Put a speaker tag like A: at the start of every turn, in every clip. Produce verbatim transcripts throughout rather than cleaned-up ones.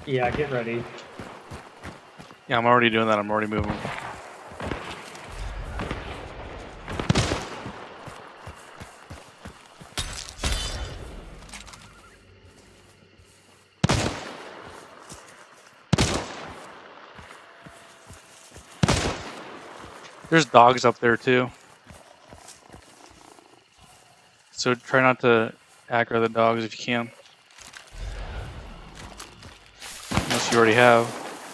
A: Yeah, get ready.
B: Yeah, I'm already doing that. I'm already moving. There's dogs up there too. So try not to aggro the dogs if you can. Unless you already have.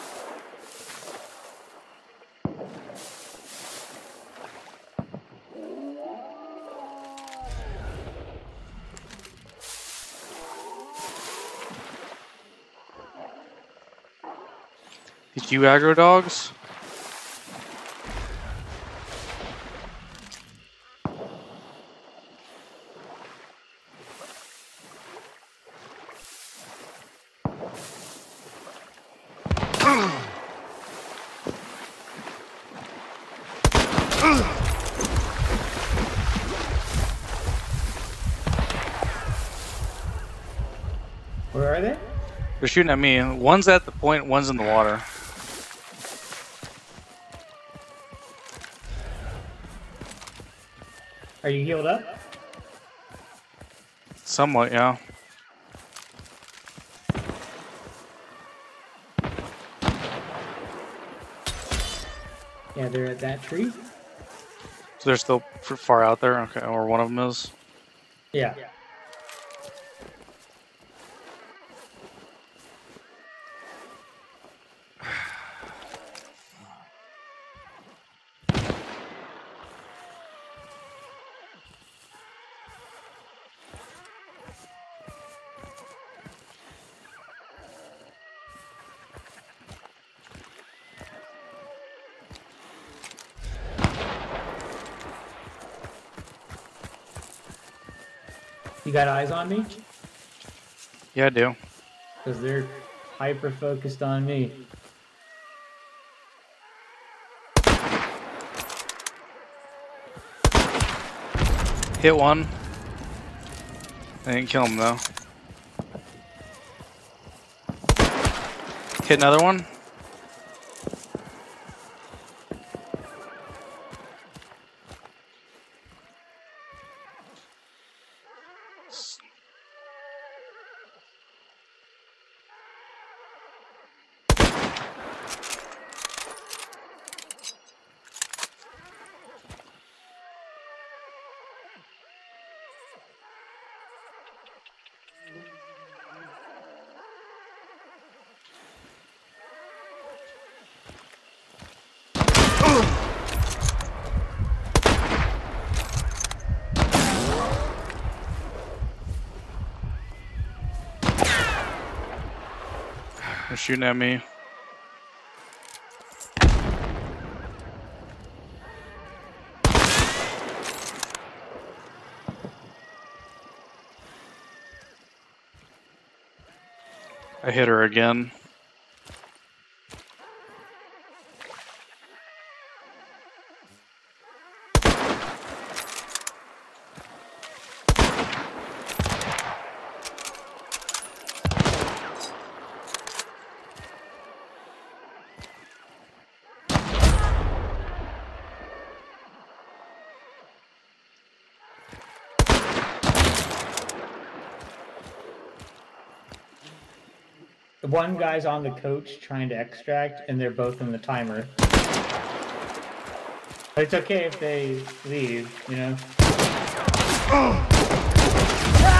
B: Did you aggro dogs?
A: Where are they?
B: They're shooting at me. One's at the point, one's in the water.
A: Are you healed up?
B: Somewhat, yeah.
A: Yeah, they're at that tree.
B: So they're still far out there? Okay, or one of them is?
A: Yeah. You got eyes on me?
B: Yeah, I do.
A: Because they're hyper focused on me.
B: Hit one. I didn't kill him though. Hit another one. They're shooting at me. I hit her again.
A: The one guy's on the coach trying to extract, and they're both in the timer. But it's okay if they leave, you know?